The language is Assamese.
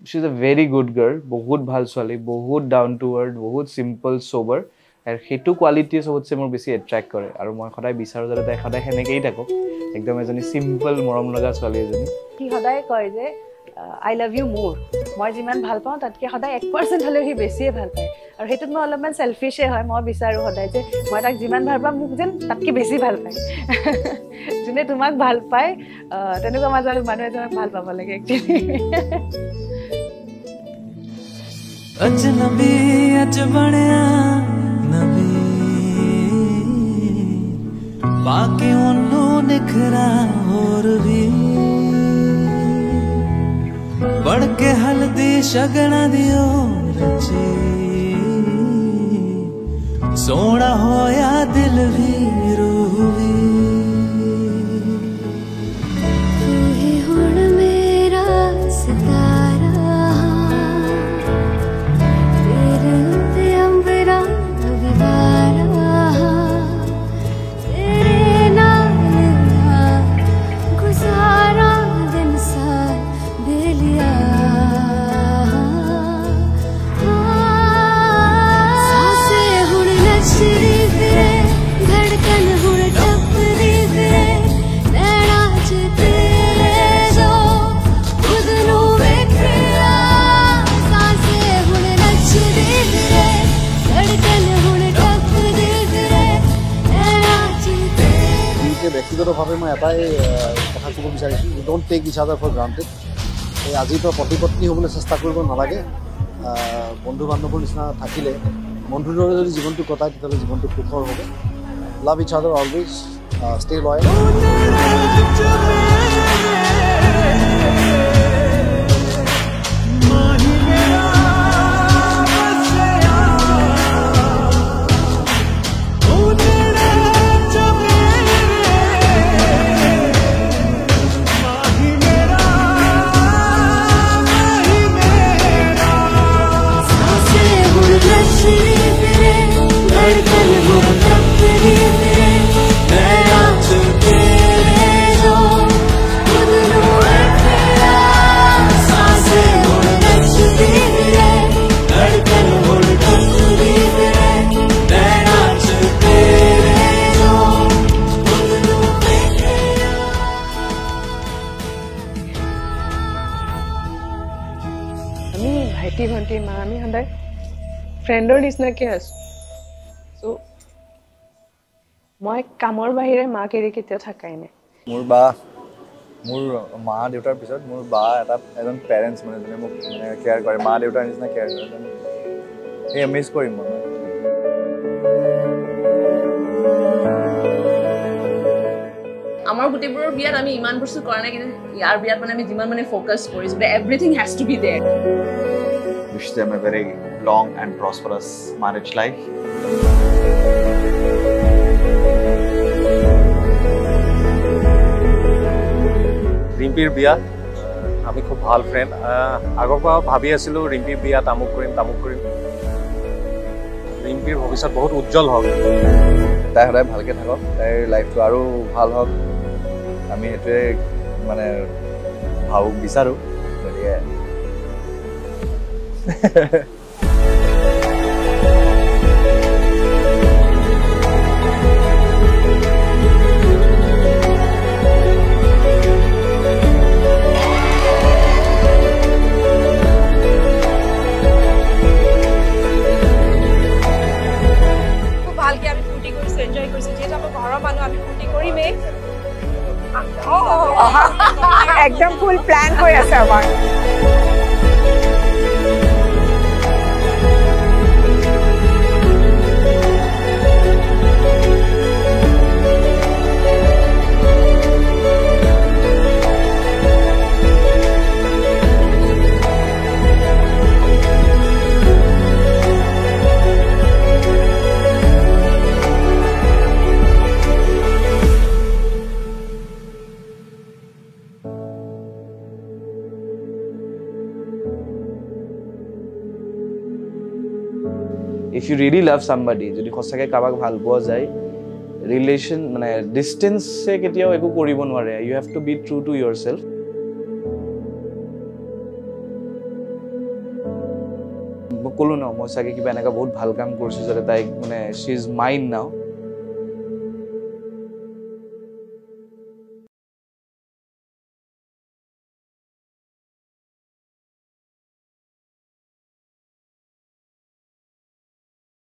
She's a very good girl, বহুত ভাল ছোৱালী, বহুত ডাউন টু আৰ্থ, বহুত সিম্পল সোবৰ, আৰু হেতু কোৱালিটি সবতছে মোৰ বেছি এট্ৰাক্ট কৰে আৰু মই সদায় বিচাৰো যাতে তাই সদায় হেনেকেই থাকক, একদম এজনী সিম্পল মৰম লগা ছোৱালী এজনী। কি সদায় কয় যে I love you more, মই যিমান ভাল পাওঁ তাতকে সদায় 1% হলেও হি বেছিয়ে ভাল পায়, আৰু হেতুত মই অলপমান সেলফিশে হয়, মই বিচাৰো সদায় যে মই তাক যিমান ভাল পাম মোক যেন তাতকে বেছি ভাল পায়। যোনে তোমাক ভাল পায় তেনেকুৱা মাজৰ মানুহে তোমাক ভাল পাব লাগে একচুয়ালি। अजनबी अज बनया नबी बाकी ओनू निखरा होर भी बढ़ के हल्दी शगना दियो रची सोना होया दिल भी रूह भी तू ही हुण मेरा सितारा ব্যক্তিগতভাৱে মই এটাই কথা ক'ব বিচাৰিছোঁ, ইউ ডোণ্ট টেক ইচ আদাৰ ফৰ গ্ৰাণ্টেড। এই আজিৰ পৰা পতি পত্নী হ'বলৈ চেষ্টা কৰিব নালাগে। বন্ধু বান্ধৱৰ নিচিনা থাকিলে, বন্ধুৰ দৰে যদি জীৱনটো কটায় তেতিয়াহ'লে জীৱনটো সুখৰ হ'ব। লাভ ইচ আদাৰ অলৱেজ, ষ্টে লয়েল। ভণ্টি মা আমি সদায় ফ্ৰেণ্ডৰ নিচিনাকে আছো। সো মই কামৰ বাহিৰে মাক এৰি কেতিয়াও থাকাই নাই। মোৰ মা দেউতাৰ পিছত মোৰ বা এজন পেৰেণ্টছ মানে যোনে মোক মানে কেয়াৰ কৰে, মা দেউতাৰ নিচিনা কেয়াৰ কৰে, সেই মিছ কৰিম মই। আমাৰ গোটেইবোৰৰ বিয়াত আমি ইমান বস্তু কৰা নাই, কিন্তু ইয়াৰ বিয়াত মানে আমি যিমান মানে ফ'কাছ কৰিছোঁ, everything has to be there. Wish them a very long and prosperous marriage life. ৰিম্পিৰ বিয়া আমি খুব ভাল ফ্ৰেণ্ড, আগৰ পৰা ভাবি আছিলোঁ ৰিম্পিৰ বিয়া তামুক কৰিম। ৰিম্পিৰ ভৱিষ্যত বহুত উজ্জ্বল হওক, তাই সদায় ভালকৈ থাকক, তাইৰ লাইফটো আৰু ভাল হওক, আমি সেইটোৱে মানে ভাবোঁ বিচাৰোঁ। গতিকে ভালকে আমি ফূৰ্তি কৰিছোঁ, এনজয় কৰিছোঁ, যিহেতু আমাৰ ঘৰৰ মানুহ আমি ফূৰ্তি কৰিমেই। একদম ফুল প্ল্যান হৈ আছে আমাৰ। If you really love somebody, যদি সঁচাকে কাবাক ভাল পোৱা যায়, ৰিলেশ্যন মানে ডিষ্টেন্সে কেতিয়াও একো কৰিব নোৱাৰে। You have to be true to yourself. মই ক'লো ন মই চাগে কিবা এনেকুৱা বহুত ভাল কাম কৰিছোঁ যাতে তাইক মানে শ্বি ইজ মাইণ্ড নাও